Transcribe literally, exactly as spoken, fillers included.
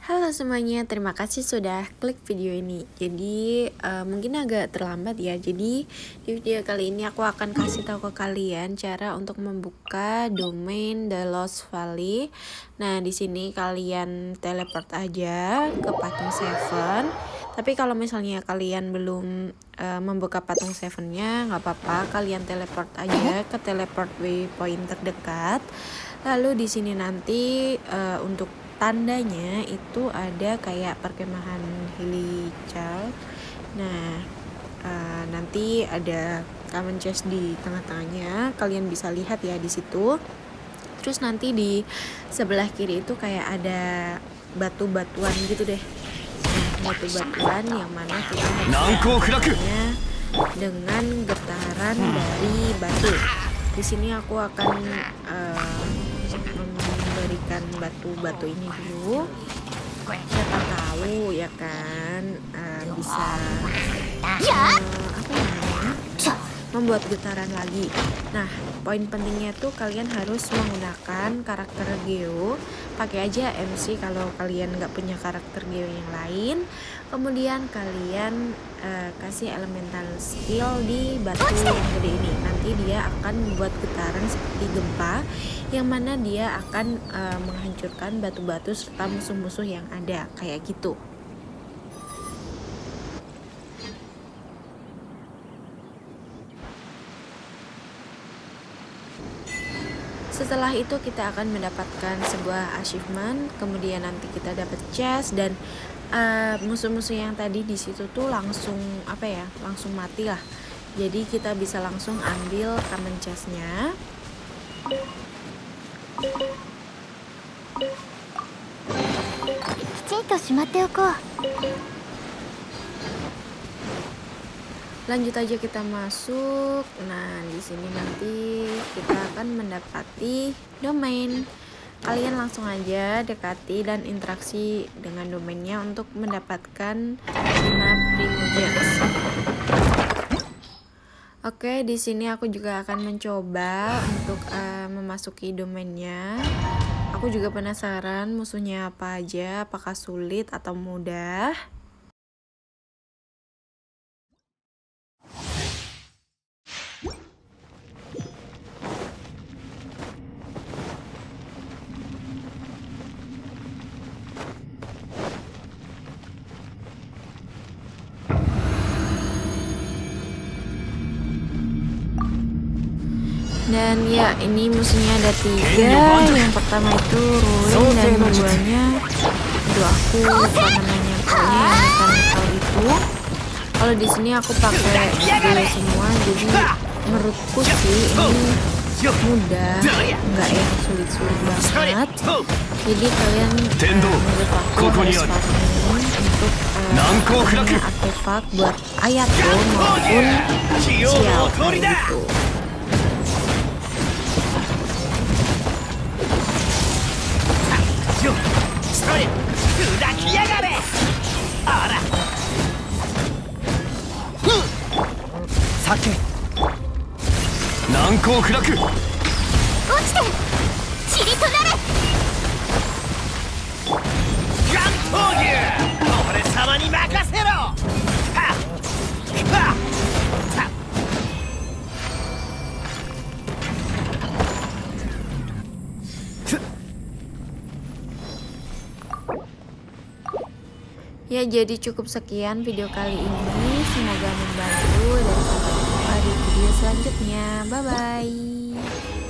Halo semuanya, terima kasih sudah klik video ini. Jadi uh, mungkin agak terlambat ya. Jadi di video kali ini aku akan kasih tahu ke kalian cara untuk membuka domain The Lost Valley. Nah di sini kalian teleport aja ke patung Seven. Tapi kalau misalnya kalian belum uh, membuka patung Seven-nya, nggak apa-apa. Kalian teleport aja ke teleport waypoint terdekat. Lalu di sini nanti uh, untuk tandanya itu ada kayak perkemahan Hilichurl. Nah uh, nanti ada common chest di tengah-tengahnya, kalian bisa lihat ya di situ. Terus nanti di sebelah kiri itu kayak ada batu-batuan gitu deh. Nah, batu-batuan yang mana kita melakukannya dengan getaran dari batu. Di sini aku akan uh, memberikan batu-batu ini dulu. Siapa tahu ya kan uh, bisa uh, apa namanya membuat getaran lagi. Nah poin pentingnya tuh kalian harus menggunakan karakter Geo. Pakai aja M C kalau kalian nggak punya karakter Geo yang lain. Kemudian kalian uh, kasih elemental skill di batu yang gede ini. Nanti dia akan membuat getaran seperti gempa, yang mana dia akan uh, menghancurkan batu-batu serta musuh-musuh yang ada kayak gitu. Setelah itu kita akan mendapatkan sebuah achievement, kemudian nanti kita dapat chest dan uh, musuh-musuh yang tadi di situ tuh langsung apa ya, langsung mati lah. Jadi kita bisa langsung ambil common chestnya. Lanjut aja kita masuk. Nah, di sini nanti kita akan mendapati domain. Kalian langsung aja dekati dan interaksi dengan domainnya untuk mendapatkan lima Primogems. Oke, di sini aku juga akan mencoba untuk uh, memasuki domainnya. Aku juga penasaran musuhnya apa aja, apakah sulit atau mudah. Dan ya, ini musuhnya ada tiga. Yang pertama itu Ruin dan keduanya, aduh aku lupa namanya, pokoknya yang mechanical itu. Kalau di sini aku pakai dua semua, jadi menurutku sih ini mudah, nggak yang sulit-sulit banget. Jadi kalian uh, menurut aku harus farming untuk uh, artefak buat Ayato maupun Xiao gitu. Ya, jadi cukup sekian video kali ini. Semoga membantu dan sampai jumpa di video selanjutnya. Bye bye.